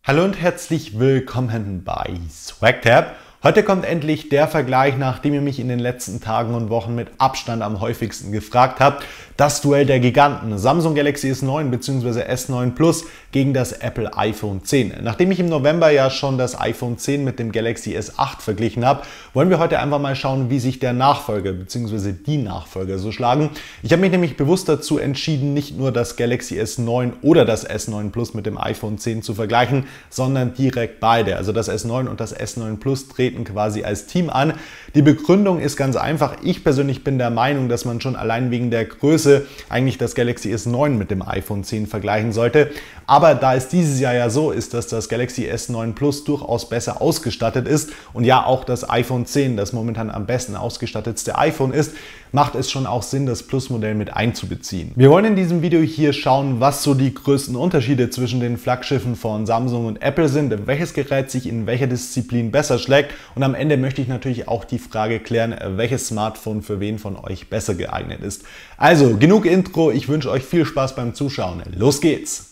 Hallo und herzlich willkommen bei SwagTap. Heute kommt endlich der Vergleich, nachdem ihr mich in den letzten Tagen und Wochen mit Abstand am häufigsten gefragt habt. Das Duell der Giganten, Samsung Galaxy S9 bzw. S9 Plus gegen das Apple iPhone 10. Nachdem ich im November ja schon das iPhone 10 mit dem Galaxy S8 verglichen habe, wollen wir heute einfach mal schauen, wie sich der Nachfolger bzw. die Nachfolger so schlagen. Ich habe mich nämlich bewusst dazu entschieden, nicht nur das Galaxy S9 oder das S9 Plus mit dem iPhone 10 zu vergleichen, sondern direkt beide. Also das S9 und das S9 Plus treten quasi als Team an. Die Begründung ist ganz einfach. Ich persönlich bin der Meinung, dass man schon allein wegen der Größe eigentlich das Galaxy S9 mit dem iPhone 10 vergleichen sollte. Aber da es dieses Jahr ja so ist, dass das Galaxy S9 Plus durchaus besser ausgestattet ist und ja auch das iPhone 10 das momentan am besten ausgestattetste iPhone ist, macht es schon auch Sinn, das Plus-Modell mit einzubeziehen. Wir wollen in diesem Video hier schauen, was so die größten Unterschiede zwischen den Flaggschiffen von Samsung und Apple sind, welches Gerät sich in welcher Disziplin besser schlägt, und am Ende möchte ich natürlich auch die Frage klären, welches Smartphone für wen von euch besser geeignet ist. Also, genug Intro, ich wünsche euch viel Spaß beim Zuschauen. Los geht's!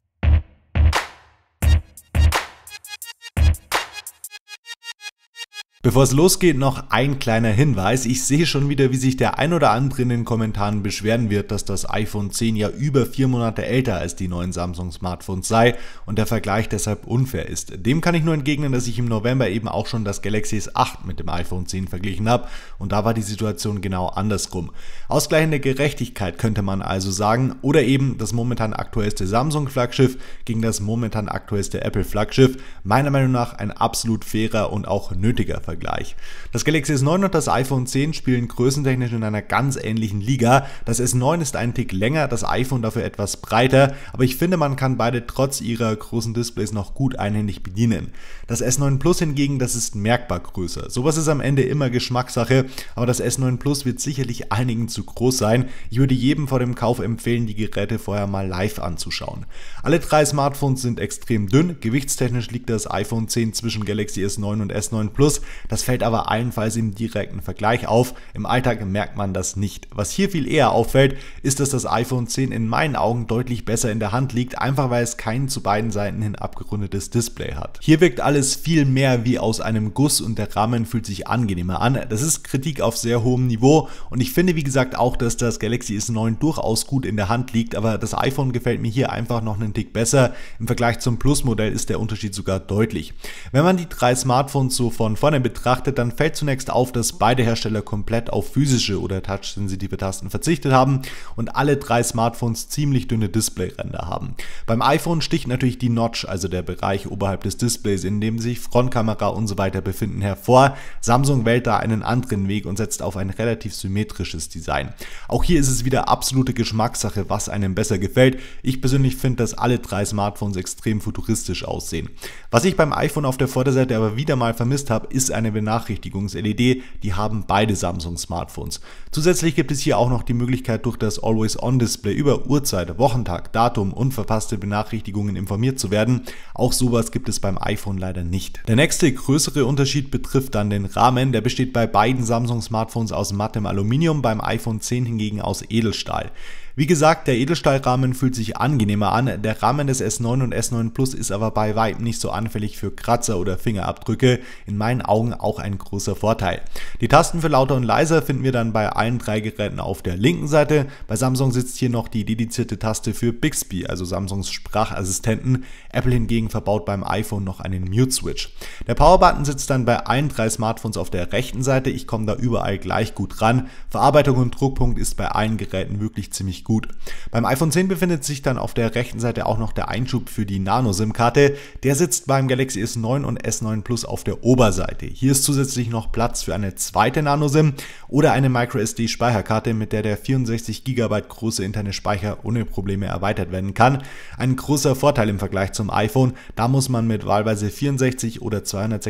Bevor es losgeht, noch ein kleiner Hinweis. Ich sehe schon wieder, wie sich der ein oder andere in den Kommentaren beschweren wird, dass das iPhone 10 ja über 4 Monate älter als die neuen Samsung-Smartphones sei und der Vergleich deshalb unfair ist. Dem kann ich nur entgegnen, dass ich im November eben auch schon das Galaxy S8 mit dem iPhone 10 verglichen habe und da war die Situation genau andersrum. Ausgleichende Gerechtigkeit könnte man also sagen, oder eben das momentan aktuellste Samsung-Flaggschiff gegen das momentan aktuellste Apple-Flaggschiff. Meiner Meinung nach ein absolut fairer und auch nötiger Vergleich. Das Galaxy S9 und das iPhone 10 spielen größentechnisch in einer ganz ähnlichen Liga. Das S9 ist einen Tick länger, das iPhone dafür etwas breiter, aber ich finde, man kann beide trotz ihrer großen Displays noch gut einhändig bedienen. Das S9 Plus hingegen, das ist merkbar größer. Sowas ist am Ende immer Geschmackssache, aber das S9 Plus wird sicherlich einigen zu groß sein. Ich würde jedem vor dem Kauf empfehlen, die Geräte vorher mal live anzuschauen. Alle drei Smartphones sind extrem dünn, gewichtstechnisch liegt das iPhone 10 zwischen Galaxy S9 und S9 Plus. Das fällt aber allenfalls im direkten Vergleich auf. Im Alltag merkt man das nicht. Was hier viel eher auffällt, ist, dass das iPhone 10 in meinen Augen deutlich besser in der Hand liegt, einfach weil es kein zu beiden Seiten hin abgerundetes Display hat. Hier wirkt alles viel mehr wie aus einem Guss und der Rahmen fühlt sich angenehmer an. Das ist Kritik auf sehr hohem Niveau und ich finde, wie gesagt, auch, dass das Galaxy S9 durchaus gut in der Hand liegt, aber das iPhone gefällt mir hier einfach noch einen Tick besser. Im Vergleich zum Plus-Modell ist der Unterschied sogar deutlich. Wenn man die drei Smartphones so von vorne betrachtet, dann fällt zunächst auf, dass beide Hersteller komplett auf physische oder touchsensitive Tasten verzichtet haben und alle drei Smartphones ziemlich dünne Displayränder haben. Beim iPhone sticht natürlich die Notch, also der Bereich oberhalb des Displays, in dem sich Frontkamera und so weiter befinden, hervor. Samsung wählt da einen anderen Weg und setzt auf ein relativ symmetrisches Design. Auch hier ist es wieder absolute Geschmackssache, was einem besser gefällt. Ich persönlich finde, dass alle drei Smartphones extrem futuristisch aussehen. Was ich beim iPhone auf der Vorderseite aber wieder mal vermisst habe, ist eine Benachrichtigungs-LED, die haben beide Samsung-Smartphones. Zusätzlich gibt es hier auch noch die Möglichkeit, durch das Always-On-Display über Uhrzeit, Wochentag, Datum und verpasste Benachrichtigungen informiert zu werden. Auch sowas gibt es beim iPhone leider nicht. Der nächste größere Unterschied betrifft dann den Rahmen. Der besteht bei beiden Samsung-Smartphones aus mattem Aluminium, beim iPhone 10 hingegen aus Edelstahl. Wie gesagt, der Edelstahlrahmen fühlt sich angenehmer an, der Rahmen des S9 und S9 Plus ist aber bei weitem nicht so anfällig für Kratzer oder Fingerabdrücke, in meinen Augen auch ein großer Vorteil. Die Tasten für lauter und leiser finden wir dann bei allen drei Geräten auf der linken Seite, bei Samsung sitzt hier noch die dedizierte Taste für Bixby, also Samsungs Sprachassistenten, Apple hingegen verbaut beim iPhone noch einen Mute-Switch. Der Power-Button sitzt dann bei allen drei Smartphones auf der rechten Seite, ich komme da überall gleich gut ran, Verarbeitung und Druckpunkt ist bei allen Geräten wirklich ziemlich gut. Beim iPhone 10 befindet sich dann auf der rechten Seite auch noch der Einschub für die Nano-SIM-Karte. Der sitzt beim Galaxy S9 und S9 Plus auf der Oberseite. Hier ist zusätzlich noch Platz für eine zweite Nano-SIM oder eine MicroSD-Speicherkarte, mit der 64 GB große interne Speicher ohne Probleme erweitert werden kann. Ein großer Vorteil im Vergleich zum iPhone, da muss man mit wahlweise 64 oder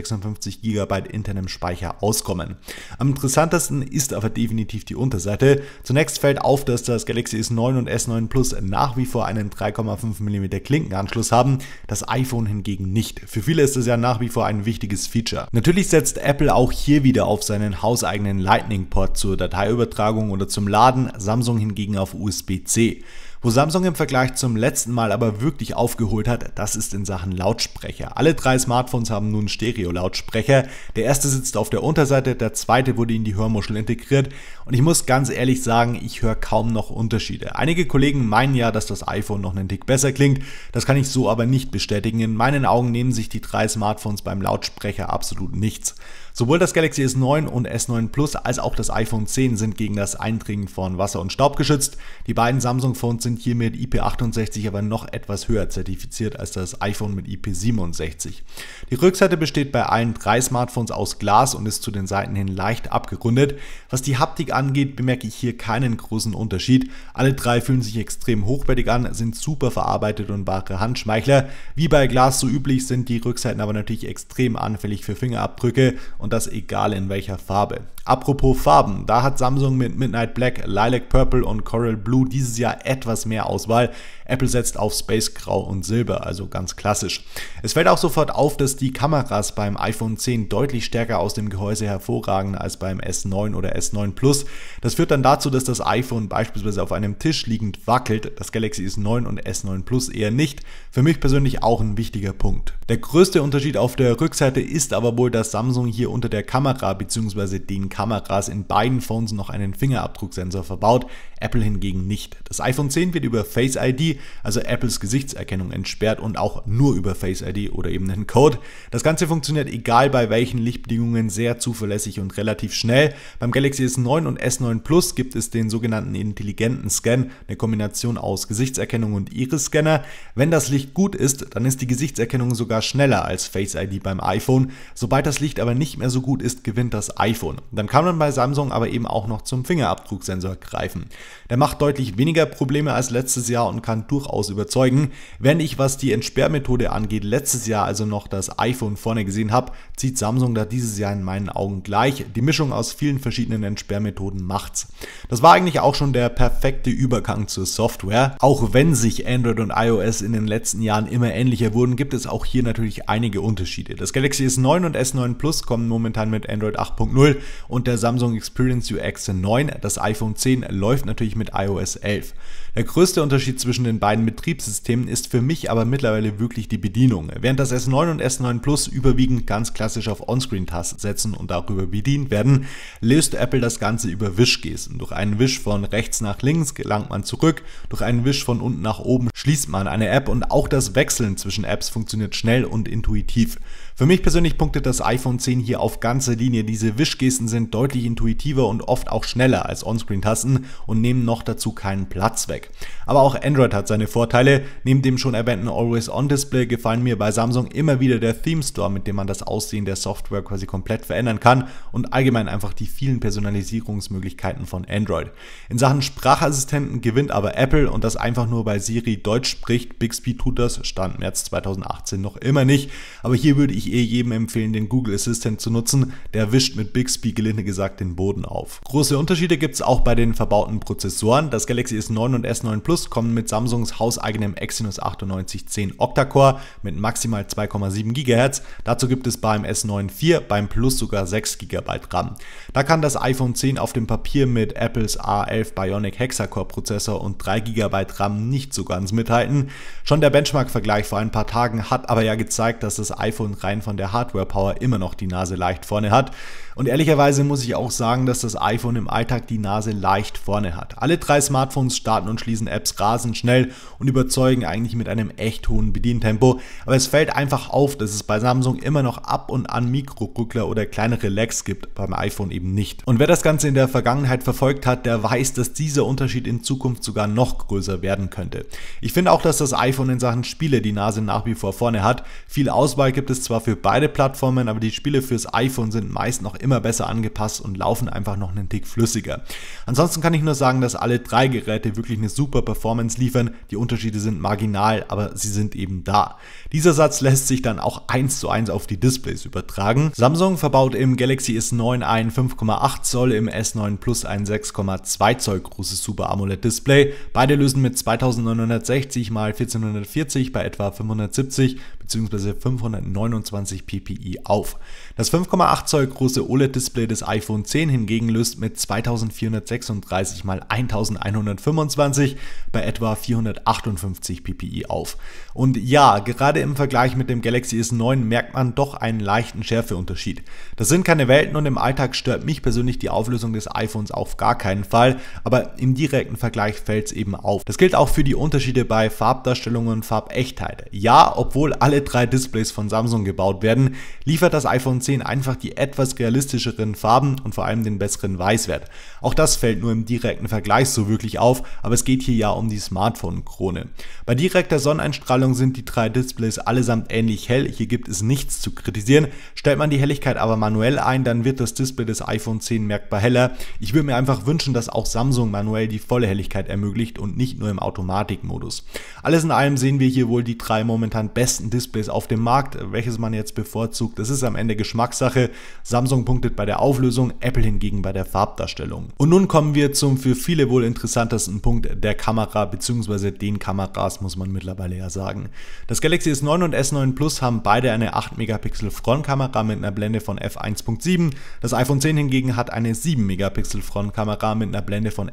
256 GB internem Speicher auskommen. Am interessantesten ist aber definitiv die Unterseite. Zunächst fällt auf, dass das Galaxy S9 und S9 Plus nach wie vor einen 3,5 mm Klinkenanschluss haben, das iPhone hingegen nicht. Für viele ist es ja nach wie vor ein wichtiges Feature. Natürlich setzt Apple auch hier wieder auf seinen hauseigenen Lightning-Port zur Dateiübertragung oder zum Laden, Samsung hingegen auf USB-C. Wo Samsung im Vergleich zum letzten Mal aber wirklich aufgeholt hat, das ist in Sachen Lautsprecher. Alle 3 Smartphones haben nun Stereo-Lautsprecher. Der erste sitzt auf der Unterseite, der zweite wurde in die Hörmuschel integriert und ich muss ganz ehrlich sagen, ich höre kaum noch Unterschiede. Einige Kollegen meinen ja, dass das iPhone noch einen Tick besser klingt, das kann ich so aber nicht bestätigen. In meinen Augen nehmen sich die 3 Smartphones beim Lautsprecher absolut nichts. Sowohl das Galaxy S9 und S9 Plus als auch das iPhone 10 sind gegen das Eindringen von Wasser und Staub geschützt. Die beiden Samsung-Phones sind hier mit IP68 aber noch etwas höher zertifiziert als das iPhone mit IP67. Die Rückseite besteht bei allen 3 Smartphones aus Glas und ist zu den Seiten hin leicht abgerundet. Was die Haptik angeht, bemerke ich hier keinen großen Unterschied. Alle 3 fühlen sich extrem hochwertig an, sind super verarbeitet und wahre Handschmeichler. Wie bei Glas so üblich sind die Rückseiten aber natürlich extrem anfällig für Fingerabdrücke und das egal in welcher Farbe. Apropos Farben, da hat Samsung mit Midnight Black, Lilac Purple und Coral Blue dieses Jahr etwas mehr Auswahl. Apple setzt auf Space Grau und Silber, also ganz klassisch. Es fällt auch sofort auf, dass die Kameras beim iPhone 10 deutlich stärker aus dem Gehäuse hervorragen als beim S9 oder S9 Plus. Das führt dann dazu, dass das iPhone beispielsweise auf einem Tisch liegend wackelt, das Galaxy S9 und S9 Plus eher nicht. Für mich persönlich auch ein wichtiger Punkt. Der größte Unterschied auf der Rückseite ist aber wohl, dass Samsung hier unter der Kamera bzw. den Kameras in beiden Phones noch einen Fingerabdrucksensor verbaut, Apple hingegen nicht. Das iPhone 10 wird über Face ID, also Apples Gesichtserkennung, entsperrt und auch nur über Face ID oder eben einen Code. Das Ganze funktioniert egal bei welchen Lichtbedingungen sehr zuverlässig und relativ schnell. Beim Galaxy S9 und S9 Plus gibt es den sogenannten intelligenten Scan, eine Kombination aus Gesichtserkennung und Iris-Scanner. Wenn das Licht gut ist, dann ist die Gesichtserkennung sogar schneller als Face ID beim iPhone. Sobald das Licht aber nicht mehr so gut ist, gewinnt das iPhone. Dann kann man bei Samsung aber eben auch noch zum Fingerabdrucksensor greifen. Der macht deutlich weniger Probleme als letztes Jahr und kann durchaus überzeugen. Während ich, was die Entsperrmethode angeht, letztes Jahr also noch das iPhone vorne gesehen habe, zieht Samsung da dieses Jahr in meinen Augen gleich. Die Mischung aus vielen verschiedenen Entsperrmethoden macht's. Das war eigentlich auch schon der perfekte Übergang zur Software. Auch wenn sich Android und iOS in den letzten Jahren immer ähnlicher wurden, gibt es auch hier natürlich einige Unterschiede. Das Galaxy S9 und S9 Plus kommen momentan mit Android 8.0 und der Samsung Experience UX 9. Das iPhone 10 läuft natürlich mit iOS 11. Der größte Unterschied zwischen den beiden Betriebssystemen ist für mich aber mittlerweile wirklich die Bedienung. Während das S9 und S9 Plus überwiegend ganz klassisch auf On-Screen-Tasten setzen und darüber bedient werden, löst Apple das Ganze über Wischgesten. Durch einen Wisch von rechts nach links gelangt man zurück, durch einen Wisch von unten nach oben schließt man eine App und auch das Wechseln zwischen Apps funktioniert schnell und intuitiv. Für mich persönlich punktet das iPhone 10 hier auf ganzer Linie. Diese Wischgesten sind deutlich intuitiver und oft auch schneller als On-Screen-Tasten und nehmen noch dazu keinen Platz weg. Aber auch Android hat seine Vorteile. Neben dem schon erwähnten Always-On-Display gefallen mir bei Samsung immer wieder der Theme Store, mit dem man das Aussehen der Software quasi komplett verändern kann und allgemein einfach die vielen Personalisierungsmöglichkeiten von Android. In Sachen Sprachassistenten gewinnt aber Apple und das einfach nur, weil Siri Deutsch spricht. Bixby tut das, Stand März 2018 noch immer nicht, aber hier würde ich jedem empfehlen, den Google Assistant zu nutzen. Der wischt mit Bixby gelinde gesagt den Boden auf. Große Unterschiede gibt es auch bei den verbauten Prozessoren. Das Galaxy S9 und S9 Plus kommen mit Samsungs hauseigenem Exynos 9810 Octa-Core mit maximal 2,7 GHz. Dazu gibt es beim S9 4, beim Plus sogar 6 GB RAM. Da kann das iPhone 10 auf dem Papier mit Apples A11 Bionic Hexa-Core Prozessor und 3 GB RAM nicht so ganz mithalten. Schon der Benchmark-Vergleich vor ein paar Tagen hat aber ja gezeigt, dass das iPhone rein von der Hardware-Power immer noch die Nase leicht vorne hat. Und ehrlicherweise muss ich auch sagen, dass das iPhone im Alltag die Nase leicht vorne hat. Alle 3 Smartphones starten und schließen Apps rasend schnell und überzeugen eigentlich mit einem echt hohen Bedientempo. Aber es fällt einfach auf, dass es bei Samsung immer noch ab und an Mikroruckler oder kleinere Lags gibt, beim iPhone eben nicht. Und wer das Ganze in der Vergangenheit verfolgt hat, der weiß, dass dieser Unterschied in Zukunft sogar noch größer werden könnte. Ich finde auch, dass das iPhone in Sachen Spiele die Nase nach wie vor vorne hat. Viel Auswahl gibt es zwar für beide Plattformen, aber die Spiele fürs iPhone sind meist noch immer besser angepasst und laufen einfach noch einen Tick flüssiger. Ansonsten kann ich nur sagen, dass alle 3 Geräte wirklich eine super Performance liefern. Die Unterschiede sind marginal, aber sie sind eben da. Dieser Satz lässt sich dann auch 1:1 auf die Displays übertragen. Samsung verbaut im Galaxy S9 ein 5,8 Zoll, im S9 Plus ein 6,2 Zoll großes Super AMOLED Display. Beide lösen mit 2960 x 1440 bei etwa 570 bzw. 529 ppi auf. Das 5,8 Zoll große OLED-Display des iPhone 10 hingegen löst mit 2436 x 1125 bei etwa 458 ppi auf. Und ja, gerade im Vergleich mit dem Galaxy S9 merkt man doch einen leichten Schärfeunterschied. Das sind keine Welten und im Alltag stört mich persönlich die Auflösung des iPhones auf gar keinen Fall, aber im direkten Vergleich fällt es eben auf. Das gilt auch für die Unterschiede bei Farbdarstellung und Farbechtheit. Ja, obwohl alle drei Displays von Samsung gebaut werden, liefert das iPhone 10 einfach die etwas realistischeren Farben und vor allem den besseren Weißwert. Auch das fällt nur im direkten Vergleich so wirklich auf, aber es geht hier ja um die Smartphone-Krone. Bei direkter Sonneneinstrahlung sind die drei Displays allesamt ähnlich hell, hier gibt es nichts zu kritisieren. Stellt man die Helligkeit aber manuell ein, dann wird das Display des iPhone 10 merkbar heller. Ich würde mir einfach wünschen, dass auch Samsung manuell die volle Helligkeit ermöglicht und nicht nur im Automatikmodus. Alles in allem sehen wir hier wohl die drei momentan besten Displays auf dem Markt. Welches man jetzt bevorzugt, das ist am Ende Geschmackssache. Samsung punktet bei der Auflösung, Apple hingegen bei der Farbdarstellung. Und nun kommen wir zum für viele wohl interessantesten Punkt der Kamera bzw. den Kameras, muss man mittlerweile ja sagen. Das Galaxy S9 und S9 Plus haben beide eine 8 Megapixel Frontkamera mit einer Blende von f1.7. Das iPhone 10 hingegen hat eine 7 Megapixel Frontkamera mit einer Blende von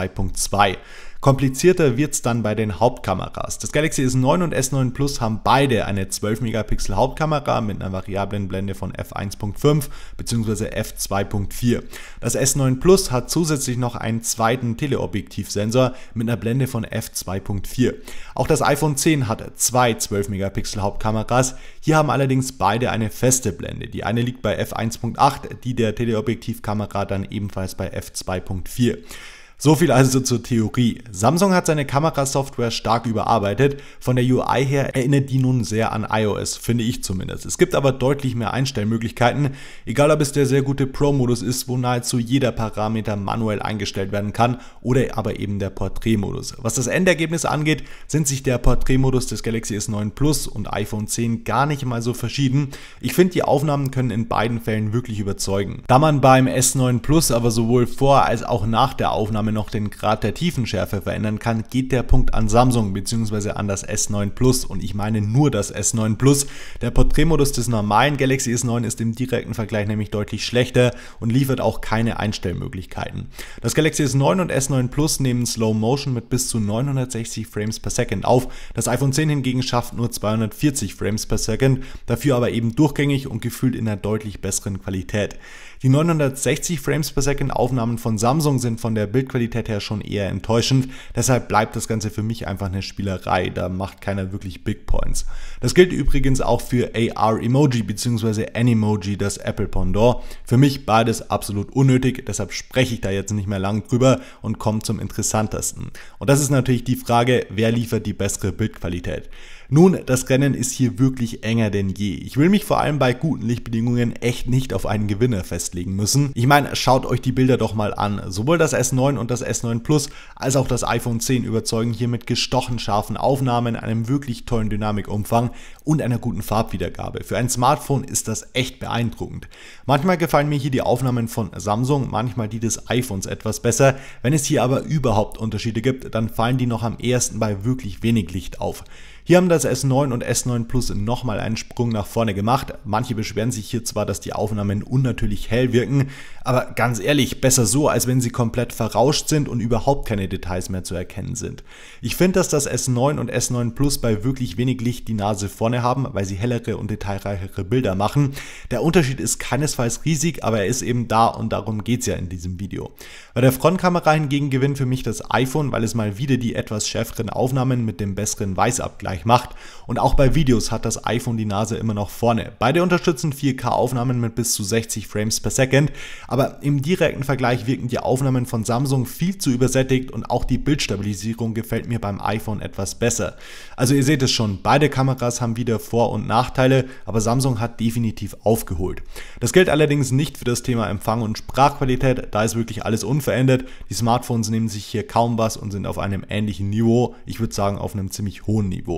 f2.2. Komplizierter wird es dann bei den Hauptkameras. Das Galaxy S9 und S9 Plus haben beide eine 12 Megapixel Hauptkamera mit einer variablen Blende von f1.5 bzw. f2.4. Das S9 Plus hat zusätzlich noch einen zweiten Teleobjektivsensor mit einer Blende von f2.4. Auch das iPhone 10 hat zwei 12 Megapixel Hauptkameras. Hier haben allerdings beide eine feste Blende. Die eine liegt bei f1.8, die der Teleobjektivkamera dann ebenfalls bei f2.4. So viel also zur Theorie. Samsung hat seine Kamerasoftware stark überarbeitet. Von der UI her erinnert die nun sehr an iOS, finde ich zumindest. Es gibt aber deutlich mehr Einstellmöglichkeiten, egal ob es der sehr gute Pro-Modus ist, wo nahezu jeder Parameter manuell eingestellt werden kann, oder aber eben der Porträtmodus. Was das Endergebnis angeht, sind sich der Porträtmodus des Galaxy S9 Plus und iPhone 10 gar nicht mal so verschieden. Ich finde, die Aufnahmen können in beiden Fällen wirklich überzeugen. Da man beim S9 Plus aber sowohl vor als auch nach der Aufnahme noch den Grad der Tiefenschärfe verändern kann, geht der Punkt an Samsung bzw. an das S9 Plus und ich meine nur das S9 Plus. Der Porträtmodus des normalen Galaxy S9 ist im direkten Vergleich nämlich deutlich schlechter und liefert auch keine Einstellmöglichkeiten. Das Galaxy S9 und S9 Plus nehmen Slow Motion mit bis zu 960 Frames per Second auf. Das iPhone 10 hingegen schafft nur 240 Frames per Second, dafür aber eben durchgängig und gefühlt in einer deutlich besseren Qualität. Die 960 Frames per Second Aufnahmen von Samsung sind von der Bildqualität her schon eher enttäuschend, deshalb bleibt das Ganze für mich einfach eine Spielerei, da macht keiner wirklich Big Points. Das gilt übrigens auch für AR-Emoji bzw. Animoji, das Apple Pendant. Für mich beides absolut unnötig, deshalb spreche ich da jetzt nicht mehr lang drüber und komme zum Interessantesten. Und das ist natürlich die Frage, wer liefert die bessere Bildqualität? Nun, das Rennen ist hier wirklich enger denn je. Ich will mich vor allem bei guten Lichtbedingungen echt nicht auf einen Gewinner festlegen müssen. Ich meine, schaut euch die Bilder doch mal an. Sowohl das S9 und das S9 Plus als auch das iPhone 10 überzeugen hier mit gestochen scharfen Aufnahmen, einem wirklich tollen Dynamikumfang und einer guten Farbwiedergabe. Für ein Smartphone ist das echt beeindruckend. Manchmal gefallen mir hier die Aufnahmen von Samsung, manchmal die des iPhones etwas besser. Wenn es hier aber überhaupt Unterschiede gibt, dann fallen die noch am ehesten bei wirklich wenig Licht auf. Hier haben das S9 und S9 Plus nochmal einen Sprung nach vorne gemacht. Manche beschweren sich hier zwar, dass die Aufnahmen unnatürlich hell wirken, aber ganz ehrlich, besser so, als wenn sie komplett verrauscht sind und überhaupt keine Details mehr zu erkennen sind. Ich finde, dass das S9 und S9 Plus bei wirklich wenig Licht die Nase vorne haben, weil sie hellere und detailreichere Bilder machen. Der Unterschied ist keinesfalls riesig, aber er ist eben da und darum geht es ja in diesem Video. Bei der Frontkamera hingegen gewinnt für mich das iPhone, weil es mal wieder die etwas schärferen Aufnahmen mit dem besseren Weißabgleich macht. Und auch bei Videos hat das iPhone die Nase immer noch vorne. Beide unterstützen 4K-Aufnahmen mit bis zu 60 Frames per Second, aber im direkten Vergleich wirken die Aufnahmen von Samsung viel zu übersättigt und auch die Bildstabilisierung gefällt mir beim iPhone etwas besser. Also ihr seht es schon, beide Kameras haben wieder Vor- und Nachteile, aber Samsung hat definitiv aufgeholt. Das gilt allerdings nicht für das Thema Empfang und Sprachqualität, da ist wirklich alles unverändert. Die Smartphones nehmen sich hier kaum was und sind auf einem ähnlichen Niveau, ich würde sagen auf einem ziemlich hohen Niveau.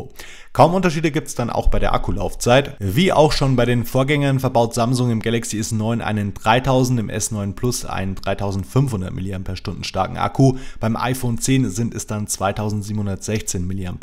Niveau. Kaum Unterschiede gibt es dann auch bei der Akkulaufzeit. Wie auch schon bei den Vorgängern verbaut Samsung im Galaxy S9 einen 3000, im S9 Plus einen 3500 mAh starken Akku. Beim iPhone 10 sind es dann 2716 mAh.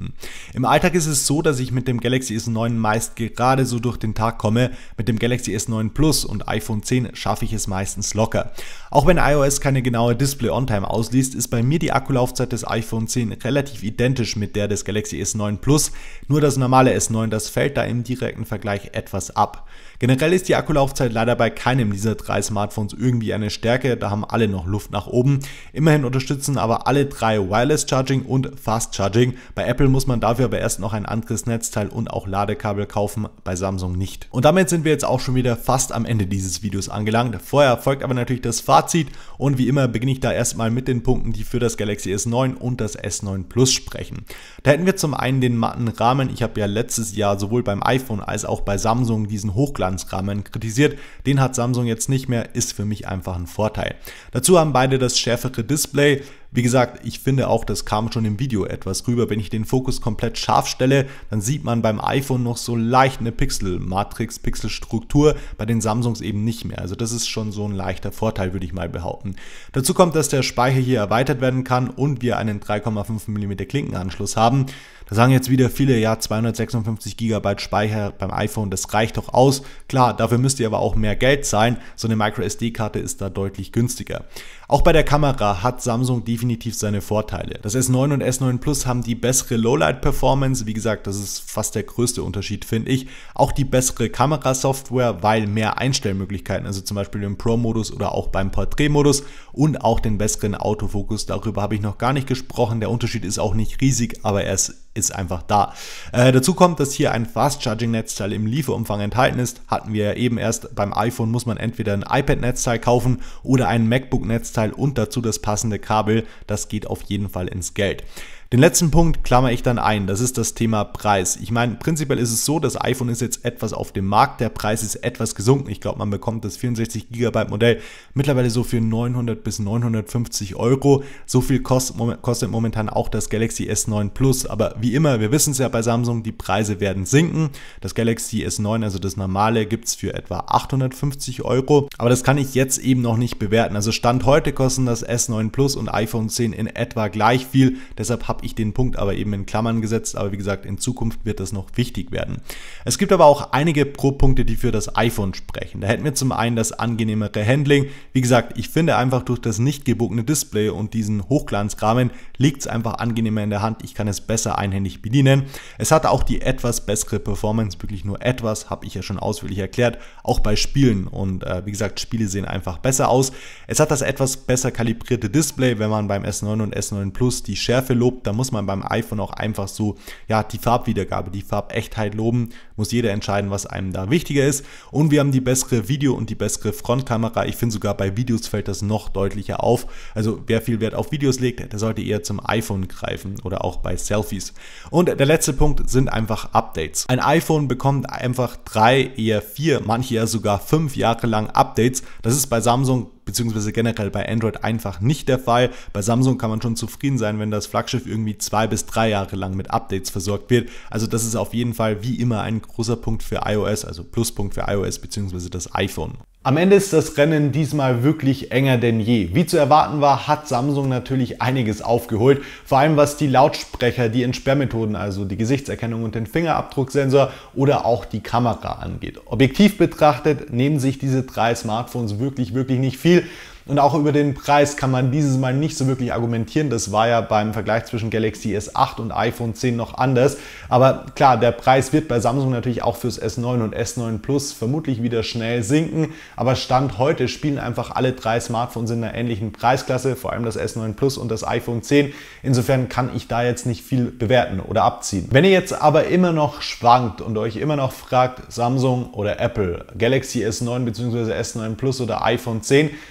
Im Alltag ist es so, dass ich mit dem Galaxy S9 meist gerade so durch den Tag komme. Mit dem Galaxy S9 Plus und iPhone 10 schaffe ich es meistens locker. Auch wenn iOS keine genaue Display-On-Time ausliest, ist bei mir die Akkulaufzeit des iPhone 10 relativ identisch mit der des Galaxy S9 Plus. Nur das normale S9, das fällt da im direkten Vergleich etwas ab. Generell ist die Akkulaufzeit leider bei keinem dieser 3 Smartphones irgendwie eine Stärke, da haben alle noch Luft nach oben. Immerhin unterstützen aber alle 3 Wireless Charging und Fast Charging. Bei Apple muss man dafür aber erst noch ein anderes Netzteil und auch Ladekabel kaufen, bei Samsung nicht. Und damit sind wir jetzt auch schon wieder fast am Ende dieses Videos angelangt. Vorher folgt aber natürlich das Fazit und wie immer beginne ich da erstmal mit den Punkten, die für das Galaxy S9 und das S9 Plus sprechen. Da hätten wir zum einen den matten Rahmen. Ich habe ja letztes Jahr sowohl beim iPhone als auch bei Samsung diesen Hochglanzrahmen kritisiert. Den hat Samsung jetzt nicht mehr, ist für mich einfach ein Vorteil. Dazu haben beide das schärfere Display. Wie gesagt, ich finde auch, das kam schon im Video etwas rüber. Wenn ich den Fokus komplett scharf stelle, dann sieht man beim iPhone noch so leicht eine Pixel-Matrix, Pixelstruktur, bei den Samsungs eben nicht mehr. Also das ist schon so ein leichter Vorteil, würde ich mal behaupten. Dazu kommt, dass der Speicher hier erweitert werden kann und wir einen 3,5 mm Klinkenanschluss haben. Da sagen jetzt wieder viele, ja, 256 GB Speicher beim iPhone, das reicht doch aus. Klar, dafür müsst ihr aber auch mehr Geld zahlen. So eine MicroSD-Karte ist da deutlich günstiger. Auch bei der Kamera hat Samsung definitiv seine Vorteile. Das S9 und S9 Plus haben die bessere Lowlight-Performance. Wie gesagt, das ist fast der größte Unterschied, finde ich. Auch die bessere Kamerasoftware, weil mehr Einstellmöglichkeiten, also zum Beispiel im Pro-Modus oder auch beim Portrait-Modus und auch den besseren Autofokus. Darüber habe ich noch gar nicht gesprochen. Der Unterschied ist auch nicht riesig, aber er ist einfach da. Dazu kommt, dass hier ein Fast-Charging-Netzteil im Lieferumfang enthalten ist. Hatten wir ja eben erst. Beim iPhone muss man entweder ein iPad-Netzteil kaufen oder ein MacBook-Netzteil und dazu das passende Kabel. Das geht auf jeden Fall ins Geld. Den letzten Punkt klammer ich dann ein, das ist das Thema Preis. Ich meine, prinzipiell ist es so, das iPhone ist jetzt etwas auf dem Markt, der Preis ist etwas gesunken. Ich glaube, man bekommt das 64 GB Modell mittlerweile so für 900 bis 950 Euro. So viel kostet momentan auch das Galaxy S9 Plus. Aber wie immer, wir wissen es ja bei Samsung, die Preise werden sinken. Das Galaxy S9, also das normale, gibt es für etwa 850 Euro. Aber das kann ich jetzt eben noch nicht bewerten. Also Stand heute kosten das S9 Plus und iPhone 10 in etwa gleich viel. Deshalb habe ich den Punkt aber eben in Klammern gesetzt, aber wie gesagt, in Zukunft wird das noch wichtig werden. Es gibt aber auch einige Pro-Punkte, die für das iPhone sprechen. Da hätten wir zum einen das angenehmere Handling. Wie gesagt, ich finde einfach durch das nicht gebogene Display und diesen Hochglanzrahmen liegt es einfach angenehmer in der Hand. Ich kann es besser einhändig bedienen. Es hat auch die etwas bessere Performance, wirklich nur etwas, habe ich ja schon ausführlich erklärt, auch bei Spielen und wie gesagt, Spiele sehen einfach besser aus. Es hat das etwas besser kalibrierte Display, wenn man beim S9 und S9 Plus die Schärfe lobt, da muss man beim iPhone auch einfach so, ja, die Farbwiedergabe, die Farbechtheit loben, muss jeder entscheiden, was einem da wichtiger ist. Und wir haben die bessere Video- und die bessere Frontkamera. Ich finde sogar bei Videos fällt das noch deutlicher auf. Also wer viel Wert auf Videos legt, der sollte eher zum iPhone greifen oder auch bei Selfies. Und der letzte Punkt sind einfach Updates. Ein iPhone bekommt einfach 3, eher 4, manche ja sogar 5 Jahre lang Updates. Das ist bei Samsung beziehungsweise generell bei Android einfach nicht der Fall. Bei Samsung kann man schon zufrieden sein, wenn das Flaggschiff irgendwie 2 bis 3 Jahre lang mit Updates versorgt wird. Also das ist auf jeden Fall wie immer ein großer Punkt für iOS, also Pluspunkt für iOS beziehungsweise das iPhone. Am Ende ist das Rennen diesmal wirklich enger denn je. Wie zu erwarten war, hat Samsung natürlich einiges aufgeholt, vor allem was die Lautsprecher, die Entsperrmethoden, also die Gesichtserkennung und den Fingerabdrucksensor oder auch die Kamera angeht. Objektiv betrachtet nehmen sich diese 3 Smartphones wirklich nicht viel. Und auch über den Preis kann man dieses Mal nicht so wirklich argumentieren. Das war ja beim Vergleich zwischen Galaxy S8 und iPhone 10 noch anders. Aber klar, der Preis wird bei Samsung natürlich auch fürs S9 und S9 Plus vermutlich wieder schnell sinken. Aber Stand heute spielen einfach alle 3 Smartphones in einer ähnlichen Preisklasse, vor allem das S9 Plus und das iPhone 10. Insofern kann ich da jetzt nicht viel bewerten oder abziehen. Wenn ihr jetzt aber immer noch schwankt und euch immer noch fragt, Samsung oder Apple, Galaxy S9 bzw. S9 Plus oder iPhone 10, dann würde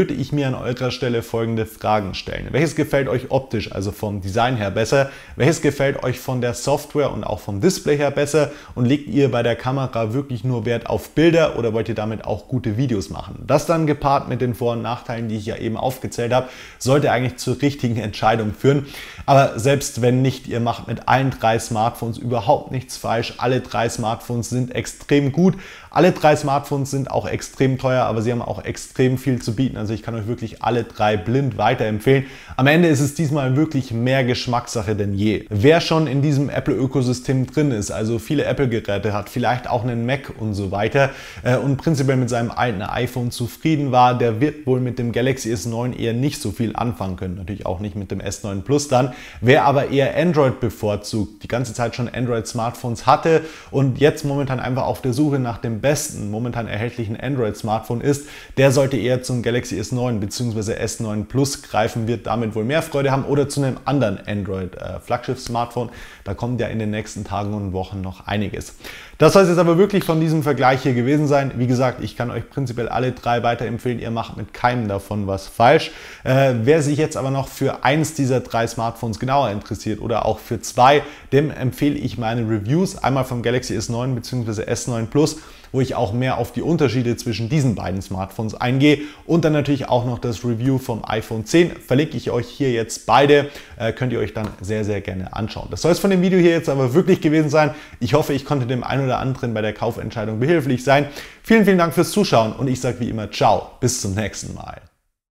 würde ich mir an eurer Stelle folgende Fragen stellen. Welches gefällt euch optisch, also vom Design her besser? Welches gefällt euch von der Software und auch vom Display her besser? Und legt ihr bei der Kamera wirklich nur Wert auf Bilder oder wollt ihr damit auch gute Videos machen? Das dann gepaart mit den Vor- und Nachteilen, die ich ja eben aufgezählt habe, sollte eigentlich zur richtigen Entscheidung führen. Aber selbst wenn nicht, ihr macht mit allen 3 Smartphones überhaupt nichts falsch. Alle 3 Smartphones sind extrem gut. Alle 3 Smartphones sind auch extrem teuer, aber sie haben auch extrem viel zu bieten. Also ich kann euch wirklich alle 3 blind weiterempfehlen. Am Ende ist es diesmal wirklich mehr Geschmackssache denn je. Wer schon in diesem Apple-Ökosystem drin ist, also viele Apple-Geräte hat, vielleicht auch einen Mac und so weiter und prinzipiell mit seinem alten iPhone zufrieden war, der wird wohl mit dem Galaxy S9 eher nicht so viel anfangen können. Natürlich auch nicht mit dem S9 Plus dann. Wer aber eher Android bevorzugt, die ganze Zeit schon Android-Smartphones hatte und jetzt momentan einfach auf der Suche nach dem besten momentan erhältlichen Android-Smartphone ist, der sollte eher zum Galaxy S9 bzw. S9 Plus greifen, wird damit wohl mehr Freude haben oder zu einem anderen Android-Flaggschiff-Smartphone. Da kommt ja in den nächsten Tagen und Wochen noch einiges. Das soll es jetzt aber wirklich von diesem Vergleich hier gewesen sein. Wie gesagt, ich kann euch prinzipiell alle 3 weiterempfehlen. Ihr macht mit keinem davon was falsch. Wer sich jetzt aber noch für eins dieser 3 Smartphones genauer interessiert oder auch für 2, dem empfehle ich meine Reviews. Einmal vom Galaxy S9 bzw. S9 Plus, wo ich auch mehr auf die Unterschiede zwischen diesen beiden Smartphones eingehe und dann natürlich auch noch das Review vom iPhone 10. Verlinke ich euch hier jetzt beide, könnt ihr euch dann sehr, sehr gerne anschauen. Das soll es von dem Video hier jetzt aber wirklich gewesen sein. Ich hoffe, ich konnte dem einen oder anderen bei der Kaufentscheidung behilflich sein. Vielen, vielen Dank fürs Zuschauen und ich sage wie immer ciao, bis zum nächsten Mal.